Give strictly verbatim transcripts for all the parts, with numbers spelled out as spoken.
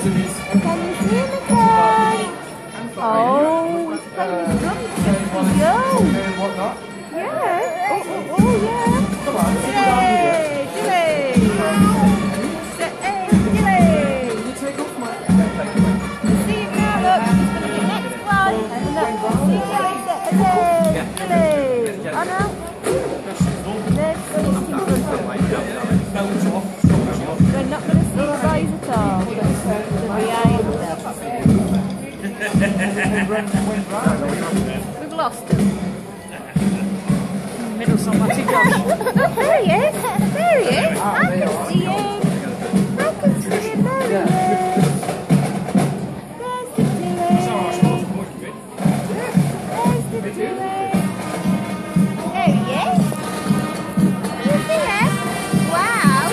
Can you see him again? Oh, he's playing his drums just for you. Yeah. Oh, oh, oh, yeah. Yay, Gilly. Hey, Gilly. See him now, look. He's going to be next one. Look, see Gilly. Hey, Gilly. Oh, no. Let's go in front of him. We're not going to see the boys at all. We're going to see behind them. We've lost him. Middle somebody Josh. There he is. There he is. I can see him. I can see him. There he is. There's the Dilly. There's the Dilly. There he is. Can you see him? Wow.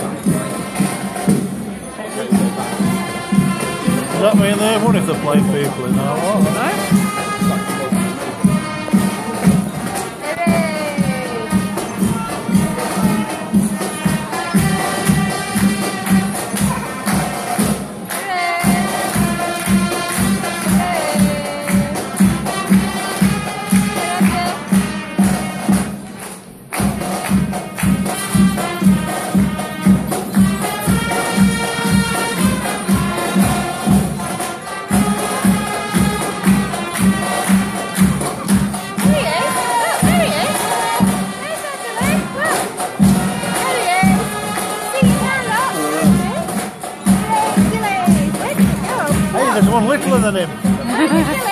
Does that mean they've won if they're playing people in there? What? There's one littler than him.